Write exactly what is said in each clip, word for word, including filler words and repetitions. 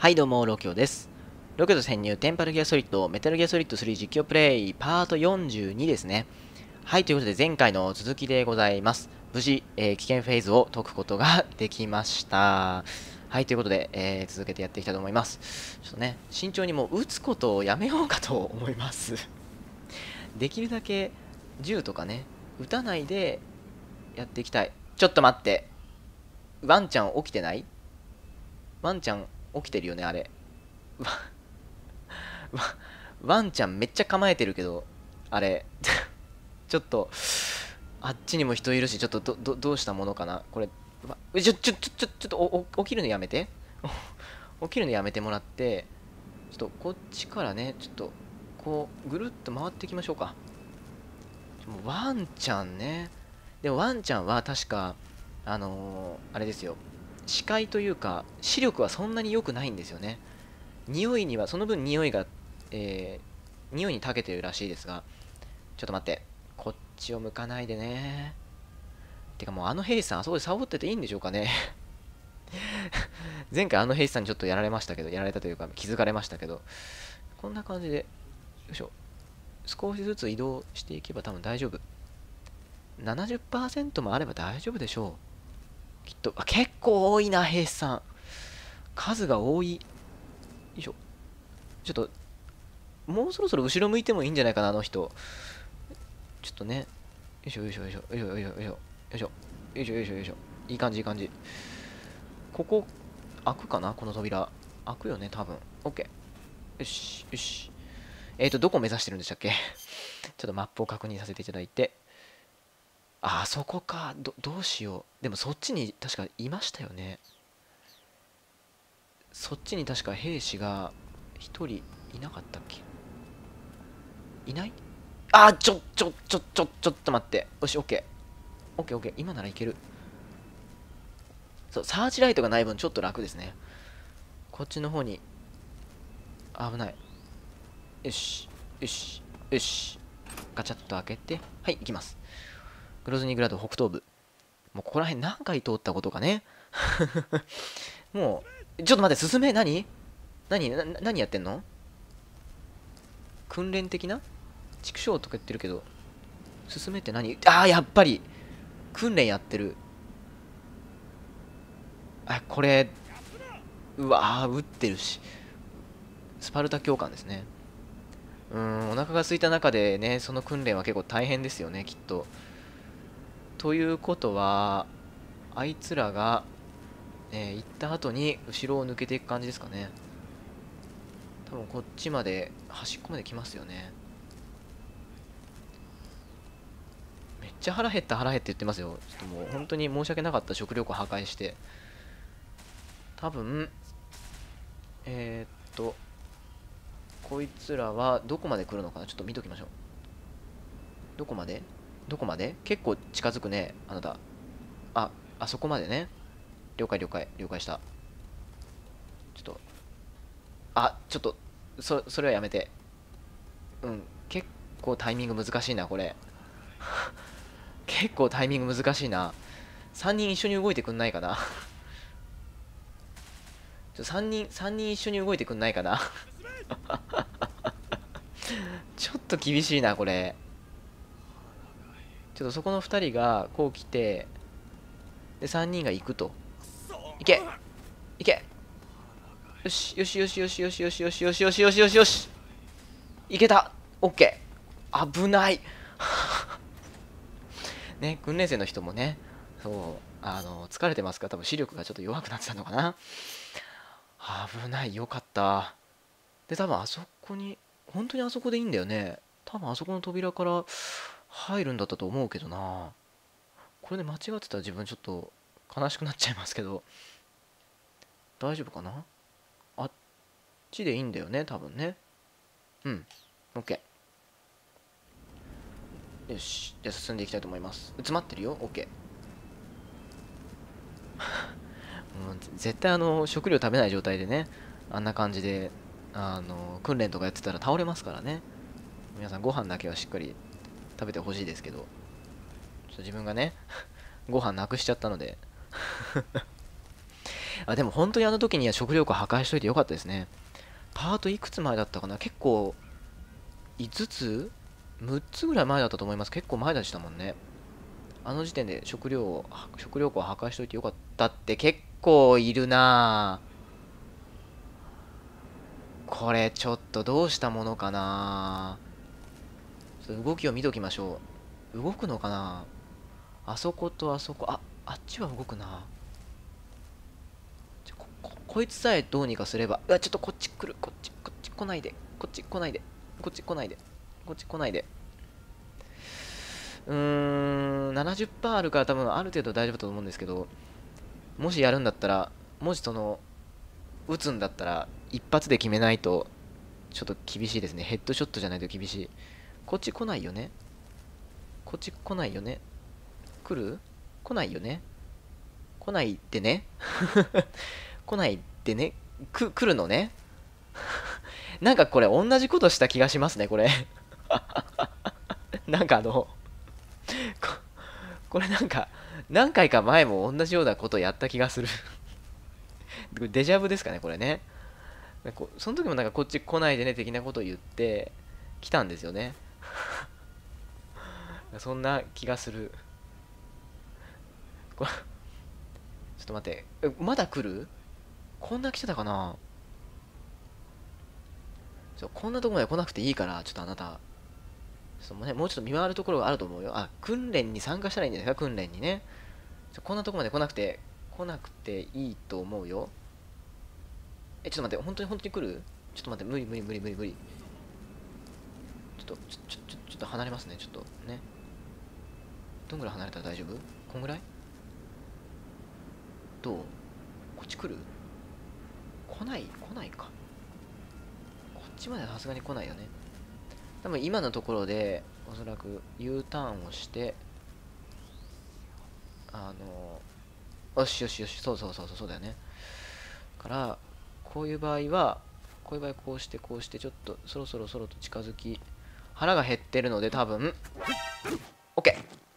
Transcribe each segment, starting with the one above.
はいどうも、ロキオです。ロキオと潜入テンパルギアソリッド、メタルギアソリッドスリー実況プレイ、パートよんじゅうにですね。はい、ということで前回の続きでございます。無事、えー危険フェーズを解くことができました。はい、ということで、えー続けてやっていきたいと思います。ちょっとね、慎重にもう撃つことをやめようかと思います。できるだけ銃とかね、撃たないでやっていきたい。ちょっと待って。ワンちゃん起きてない？ワンちゃん起きてるよね、あれ。ワワワンちゃんめっちゃ構えてるけど、あれ、ちょっと、あっちにも人いるし、ちょっとど、ど、どうしたものかなこれ、わちょ、ちょ、ちょ、ちょ、ちょっとおお起きるのやめて。起きるのやめてもらって、ちょっとこっちからね、ちょっと、こう、ぐるっと回っていきましょうか。もうワンちゃんね。でもワンちゃんは確か、あのーあれですよ。視界というか、視力はそんなに良くないんですよね。匂いには、その分匂いが、えー、匂いに長けてるらしいですが、ちょっと待って。こっちを向かないでね。てかもうあの兵士さん、あそこでサボってていいんでしょうかね。前回あの兵士さんにちょっとやられましたけど、やられたというか気づかれましたけど、こんな感じで、よいしょ。少しずつ移動していけば多分大丈夫。ななじゅっパーセント もあれば大丈夫でしょう。きっと、あ、結構多いな、兵士さん。数が多い。よいしょ。ちょっと、もうそろそろ後ろ向いてもいいんじゃないかな、あの人。ちょっとね。よいしょよいしょよいしょよいしょよいしょよいしょよいしょよいしょよいしょよいしょ。いい感じいい感じ。ここ開くかな、この扉。開くよね多分。 OK。 よしよし。えーとどこ目指してるんでしたっけ？ちょっとマップを確認させていただいて。ああそこか。どどうしよう。でもそっちに確かいましたよね。そっちに確か兵士が一人いなかったっけ？いない？あーちょちょちょちょちょっと待って。よし OK。 OK OK。 今ならいける。そう、サーチライトがない分ちょっと楽ですね。こっちの方に。危ない。よしよしよし。ガチャッと開けて、はい行きます。グロズニーグラード北東部。もうここら辺何回通ったことかね。もうちょっと待って。進め。何何な何やってんの？訓練的な畜生とか言ってるけど、進めって何？ああやっぱり訓練やってる。あこれ、うわー撃ってるし。スパルタ教官ですね。うーん、お腹が空いた中でね、その訓練は結構大変ですよね、きっと。ということは、あいつらが、えー行った後に後ろを抜けていく感じですかね。多分こっちまで、端っこまで来ますよね。めっちゃ腹減った腹減って言ってますよ。ちょっともう本当に申し訳なかった。食料庫破壊して。多分、えーっと、こいつらはどこまで来るのかな。ちょっと見ときましょう。どこまでどこまで結構近づくね、あなた。あ、あそこまでね。了解了解了解した。ちょっと、あ、ちょっと、そ、それはやめて。うん、結構タイミング難しいな、これ。結構タイミング難しいな。さんにん一緒に動いてくんないかな。ちょ、さんにん、さんにん一緒に動いてくんないかな。ちょっと厳しいな、これ。ちょっとそこのふたりがこう来て、で、さんにんが行くと。いけいけ。よしよしよしよしよしよしよしよしよしよしよしよし。いけた。オッケー。危ない。ね、訓練生の人もね、そう、あの、疲れてますから、多分視力がちょっと弱くなってたのかな。危ない、よかった。で、多分あそこに、本当にあそこでいいんだよね。多分あそこの扉から入るんだったと思うけどな。これで間違ってたら自分ちょっと悲しくなっちゃいますけど、大丈夫かな。あっちでいいんだよね、多分ね。うん、OK。よし、じゃあ進んでいきたいと思います。詰まってるよ、OK。もう絶対あの食料食べない状態でね、あんな感じであの訓練とかやってたら倒れますからね。皆さんご飯だけはしっかり食べてほしいですけど、ちょっと自分がねご飯なくしちゃったのであ、でも本当にあの時には食料庫破壊しといてよかったですね。パートいくつ前だったかな、結構、いつつ ?むっ つぐらい前だったと思います。結構前でしたもんね。あの時点で食料を、食料庫を破壊しといてよかったって結構いるなぁ。これちょっとどうしたものかなぁ。ちょっと動きを見ときましょう。動くのかな、あそことあそこ、あ、あっちは動くな。ちょこ、こ、こいつさえどうにかすれば。うわ、ちょっとこっち来る。こっち、こっち来ないで。こっち来ないで。こっち来ないで。こっち来ないで。うーん、ななじゅっパーセントあるから多分ある程度大丈夫だと思うんですけど、もしやるんだったら、もしその、撃つんだったら、一発で決めないと、ちょっと厳しいですね。ヘッドショットじゃないと厳しい。こっち来ないよね。こっち来ないよね。来る来ないよね。来ないってね。来ないってね。く、来るのね。なんかこれ同じことした気がしますね、これ。なんかあの、こ、これなんか、何回か前も同じようなことやった気がする。デジャブですかね、これね。こその時もなんかこっち来ないでね、的なことを言って、来たんですよね。そんな気がする。こちょっと待って。えまだ来るこんな来てたかな。ちょこんなとこまで来なくていいから、ちょっとあなた、ちょっともうね、もうちょっと見回るところがあると思うよ。あ、訓練に参加したらいいんじゃないですか、訓練にね。ちょこんなとこまで来なくて、来なくていいと思うよ。え、ちょっと待って、本当に本当に来るちょっと待って、無理無理無理無理無理。ちょっと、ちょ、ちょ、ちょ、ちょっと離れますね、ちょっとね。どんぐらい離れたら大丈夫こんぐらいどうこっち来る来ない来ないか。こっちまでさすがに来ないよね。多分今のところで、おそらく U ターンをして、あの、よしよしよし、そうそうそうそう、そうだよね。から、こういう場合は、こういう場合こうしてこうして、ちょっとそろそろそろと近づき、腹が減ってるので多分、OK。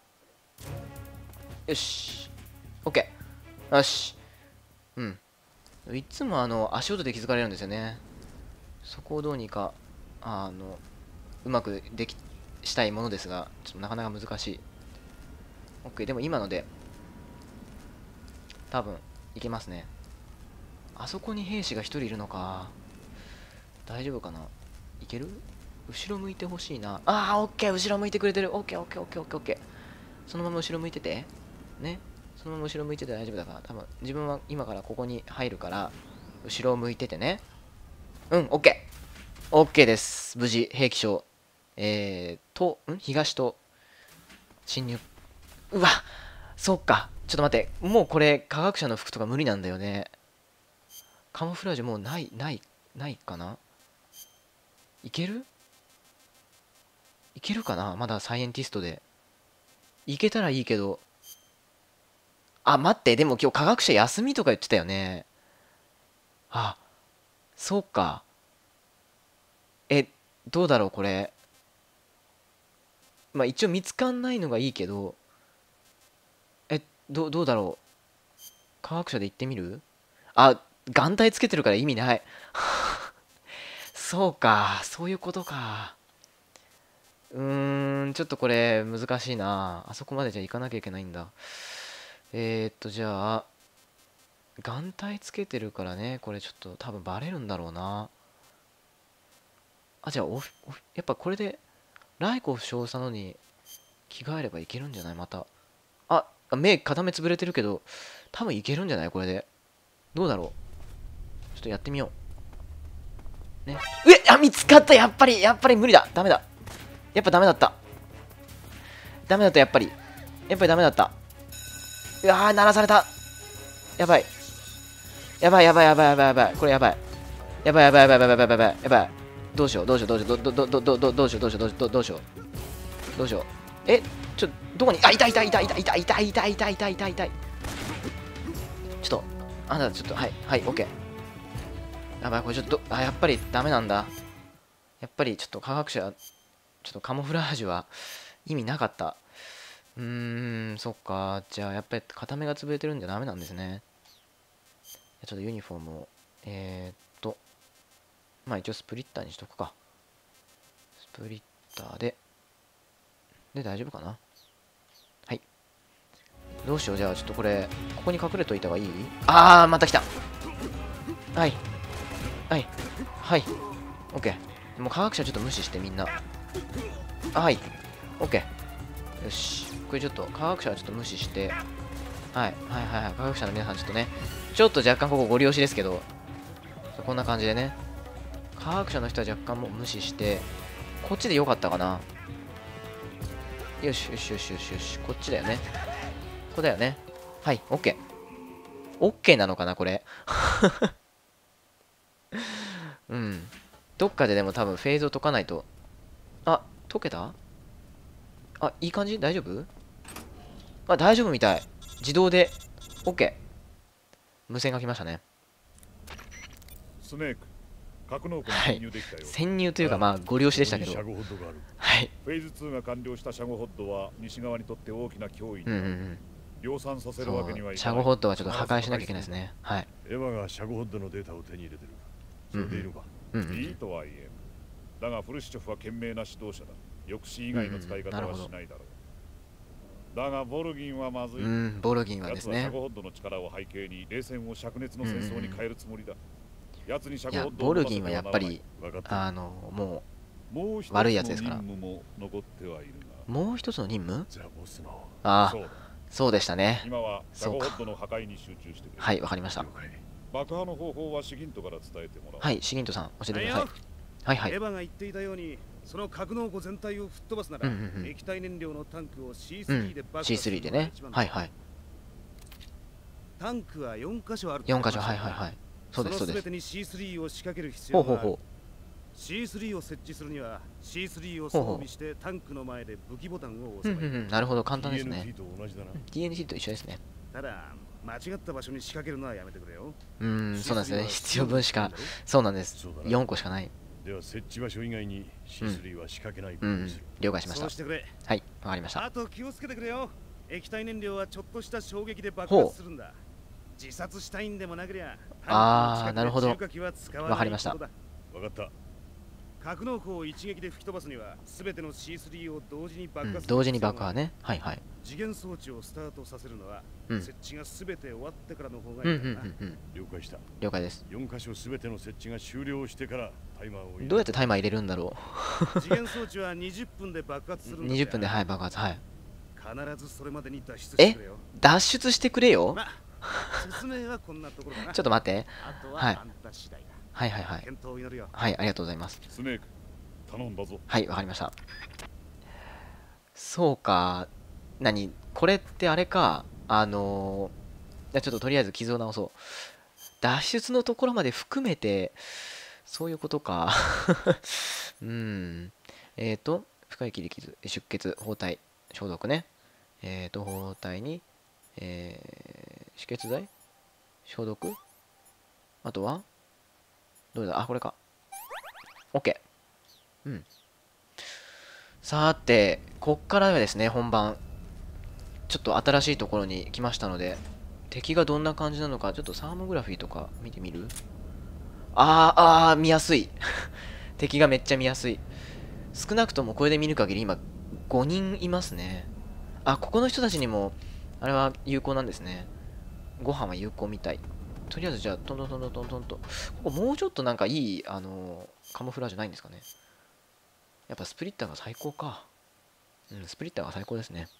よし。OK。よし。うん。いつもあの、足音で気づかれるんですよね。そこをどうにか、あの、うまくでき、したいものですが、ちょっとなかなか難しい。OK。でも今ので、多分、いけますね。あそこに兵士が一人いるのか。大丈夫かないける後ろ向いてほしいな。ああ、オッケー、後ろ向いてくれてる。オッケー、オッケー、オッケー、オッケー、オッケー。そのまま後ろ向いてて。ね。そのまま後ろ向いてて大丈夫だから。多分、自分は今からここに入るから、後ろを向いててね。うん、オッケー。オッケーです。無事、兵器商。えーと、ん東と侵入。うわ、そっか。ちょっと待って。もうこれ、科学者の服とか無理なんだよね。カモフラージュもうない、ない、ないかないけるいけるかなまだサイエンティストで。いけたらいいけど。あ、待って、でも今日科学者休みとか言ってたよね。あ、そうか。え、どうだろう、これ。まあ一応見つかんないのがいいけど、え、ど、どうだろう。科学者で行ってみるあ、眼帯つけてるから意味ない。そうか、そういうことか。うーん、ちょっとこれ難しいな。あそこまでじゃあ行かなきゃいけないんだ。えーっと、じゃあ、眼帯つけてるからね、これちょっと多分バレるんだろうな。あ、じゃあオフ、オフやっぱこれで、ライコフ少佐のに着替えればいけるんじゃないまた。あ、目、片目潰れてるけど、多分いけるんじゃないこれで。どうだろうちょっとやってみよう。ね。うえあ、見つかったやっぱりやっぱり無理だダメだやっぱダメだったダメだったやっぱりやっぱりダメだった。うわー、鳴らされた。やばい。やばいやばいやばいやばいやばい。これやばい。やばいやばいやばいやばいやばいやばいやばい。どうしようどうしようどうしようどどどどどどうしようどうしようどうしようどうしようどうしよう。え、ちょ、どこに、あ、いたいたいたいたいたいたいたいたいたいたいたい。ちょっと、あなたちょっと、はい、はい、オッケー。やばい、これちょっと、あ、やっぱりダメなんだ。やっぱりちょっと科学者、ちょっとカモフラージュは意味なかった。うーん、そっか。じゃあ、やっぱり片目が潰れてるんじゃダメなんですね。 ちょっとユニフォームを、えー、っと、まあ一応スプリッターにしとくか。スプリッターで、で大丈夫かな。はい。どうしよう、じゃあちょっとこれ、ここに隠れといた方がいい？あー、また来た。はい。はい。はい。オッケー。もう科学者ちょっと無視してみんな。はい。オッケー。よし。これちょっと、科学者はちょっと無視して、はい。はいはいはい。科学者の皆さんちょっとね、ちょっと若干ここご利用しですけど、こんな感じでね、科学者の人は若干もう無視して、こっちでよかったかな。よしよしよしよしよし。こっちだよね。ここだよね。はい。オッケー。オッケーなのかな、これ。うん。どっかででも多分フェーズを解かないと。あ、解けた？あ、いい感じ？大丈夫？あ、大丈夫みたい。自動で。OK。無線が来ましたね。 スネーク、格納庫にはい。 潜入できたよ。 潜入というか、まあ、ご利用しでしたけど。 シャゴホッドがある。 はい。 フェーズツーが完了したシャゴホッドは西側にとって大きな脅威になる。 うんうんうん。 量産させるそうわけにはいかない。 シャゴホッドはちょっと破壊しなきゃいけないですね。はい。 エヴァがシャゴホッドのデータを手に入れてる。それでいいのか。 うんうん。 いいとはいえ。だがフルシチョフは賢明な指導者だ。抑止以外の使い方はしないだろう。だがボルギンはまずい。 うん、ボルギンはですね。 シャゴホッドの力を背景に冷戦を灼熱の戦争に変えるつもりだ。奴にシャいや、 ゴホッドをボルギンはやっぱり、あの、もう、悪いやつですから。 も残ってはいるがもう一つの任務？ じゃあボスの。 ああ、そうでしたね。 今はシャゴホッドの破壊に集中してくれ。 はい、わかりました。 爆破の方法はシギントから伝えてもらう。 はい、シギントさん、教えてください。はいはい。 エヴァが言っていたように、その格納庫全体を吹っ飛ばすなら、液体燃料のタンクを シースリー で爆破する。 シースリー でね。はいはい。 タンクはよん箇所ある。 よん箇所、はいはいはい。そうですそうです。 その全てに シースリー を仕掛ける必要がある。 ほうほうほう。 シースリー を設置するには シースリー を装備してタンクの前で武器ボタンを押せばいい。 なるほど、簡単ですね。 ティーエヌティー と同じだな。 ティーエヌティー と一緒ですね。 ただ間違った場所に仕掛けるのはやめてくれよ。 うーん、そうなんですね。必要分しか、そうなんです。よんこしかない。 では設置場所以外に シースリー は仕掛けないことにする。了解しました。はい、わかりました。 あと気をつけてくれよ。液体燃料はちょっとした衝撃で爆発するんだ。自殺したいんでもなけりゃ。 ああ、なるほど。わかりました。 わかった。 格納庫を一撃で吹き飛ばすには全ての シースリー を同時に爆破する、 うん、同時に爆破ね。はいはい。 次元装置をスタートさせるのは、うん、設置が全て終わってからの方がいいかな。 了解した。 了解です。 よん箇所全ての設置が終了してからタイマーを入れる。 どうやってタイマー入れるんだろう。次元装置はにじゅっぷんで爆発するんだ。 にじゅっぷんで、はい、爆発、はい。 必ずそれまでに脱出してくれよ。 え、脱出してくれよ。 ま、説明はこんなところだな。 ちょっと待って。 あとはあんた次第だ。 はいはいはい。 健闘を祈るよ。 はい、ありがとうございます。 スネーク、頼んだぞ。 はい、わかりました。そうか。何これってあれか。あのー、ちょっととりあえず傷を直そう。脱出のところまで含めて、そういうことか。うん。えっ、ー、と、深い切り傷、出血、包帯、消毒ね。えっ、ー、と、包帯に、えー、止血剤消毒あとはどれだあ、これか。OK。うん。さて、こっからはですね、本番。ちょっと新しいところに来ましたので、敵がどんな感じなのか、ちょっとサーモグラフィーとか見てみる？あー、あー、見やすい。敵がめっちゃ見やすい。少なくともこれで見る限り今、ごにんいますね。あ、ここの人たちにも、あれは有効なんですね。ご飯は有効みたい。とりあえずじゃあ、トントントントントントンと。ここもうちょっとなんかいい、あのー、カモフラージュないんですかね。やっぱスプリッターが最高か。うん、スプリッターが最高ですね。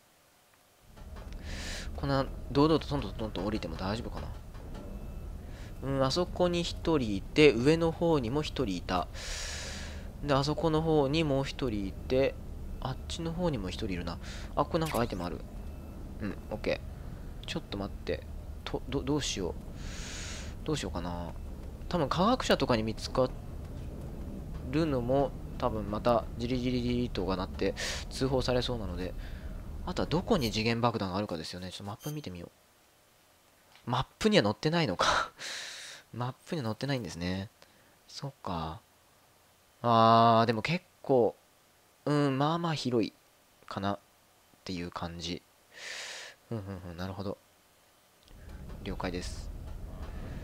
こんな、堂々とトントントンと降りても大丈夫かな。うん、あそこにひとりいて、上の方にもひとりいた。で、あそこの方にもうひとりいて、あっちの方にもひとりいるな。あ、ここなんかアイテムある。うん、オッケー。ちょっと待って。と、ど、どうしよう。どうしようかな。多分科学者とかに見つかるのも、多分またジリジリジリとかなって通報されそうなので、あとはどこに次元爆弾があるかですよね。ちょっとマップ見てみよう。マップには載ってないのか。マップには載ってないんですね。そっか。あー、でも結構、うん、まあまあ広いかなっていう感じ。うんうんうん、なるほど。了解です。